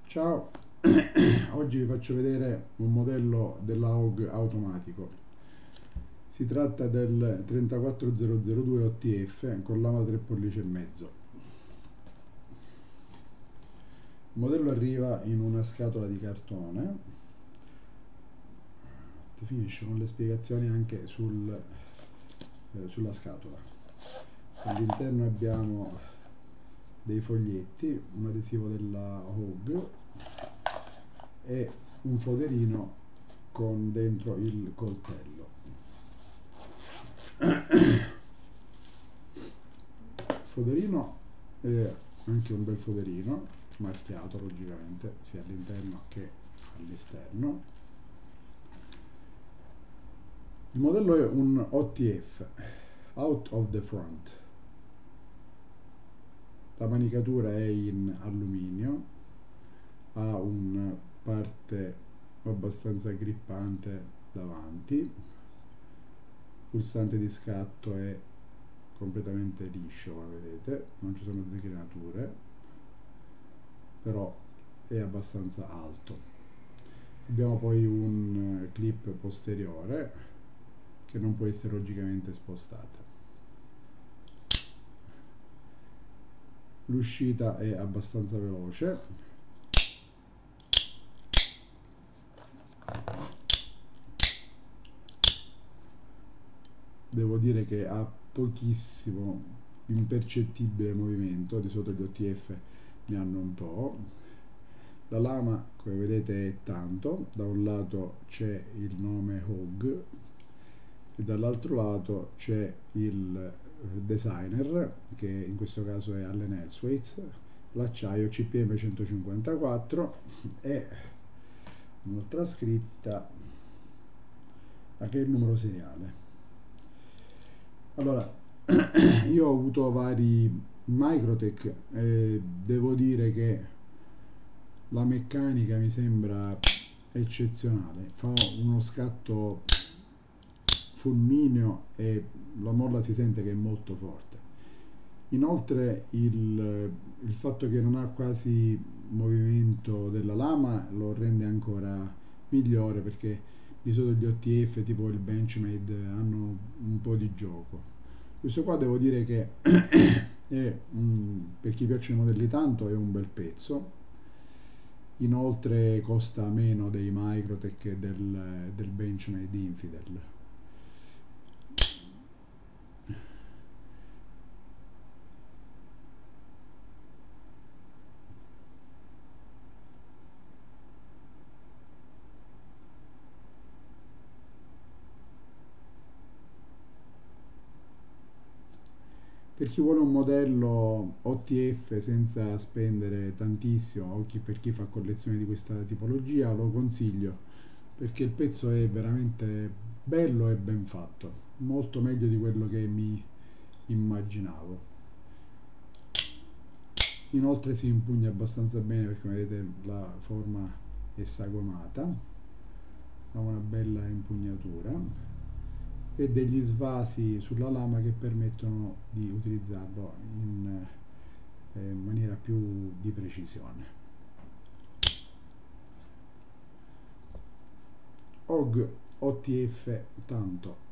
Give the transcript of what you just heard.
Ciao, oggi vi faccio vedere un modello dell'AUG automatico. Si tratta del 34002 OTF con lama 3 pollici e mezzo. Il modello arriva in una scatola di cartone, ti finisce con le spiegazioni anche sulla scatola. All'interno abbiamo dei foglietti, un adesivo della AUG e un foderino con dentro il coltello. Il foderino è anche un bel foderino, marchiato logicamente sia all'interno che all'esterno. Il modello è un OTF, Out of the Front. La manicatura è in alluminio, ha una parte abbastanza grippante davanti, il pulsante di scatto è completamente liscio, come vedete, non ci sono zigrinature, però è abbastanza alto. Abbiamo poi un clip posteriore che non può essere logicamente spostata. L'uscita è abbastanza veloce. Devo dire che ha pochissimo, impercettibile movimento, di solito gli OTF ne hanno un po'. La lama, come vedete, è tanto, da un lato c'è il nome AUG e dall'altro lato c'è il designer, che in questo caso è Allen Elswaits, l'acciaio CPM 154 e un'altra scritta che è il numero seriale. Allora, io ho avuto vari Microtech e devo dire che la meccanica mi sembra eccezionale, fa uno scatto fulmineo e la molla si sente che è molto forte. Inoltre il fatto che non ha quasi movimento della lama lo rende ancora migliore, perché di solito gli OTF tipo il Benchmade hanno un po' di gioco. Questo qua devo dire che è per chi piacciono i modelli tanto è un bel pezzo. Inoltre costa meno dei Microtech e del Benchmade Infidel. Per chi vuole un modello OTF senza spendere tantissimo, o per chi fa collezione di questa tipologia, lo consiglio, perché il pezzo è veramente bello e ben fatto, molto meglio di quello che mi immaginavo. Inoltre si impugna abbastanza bene, perché vedete la forma è sagomata, ha una bella impugnatura e degli svasi sulla lama che permettono di utilizzarlo in maniera più di precisione. AUG OTF tanto.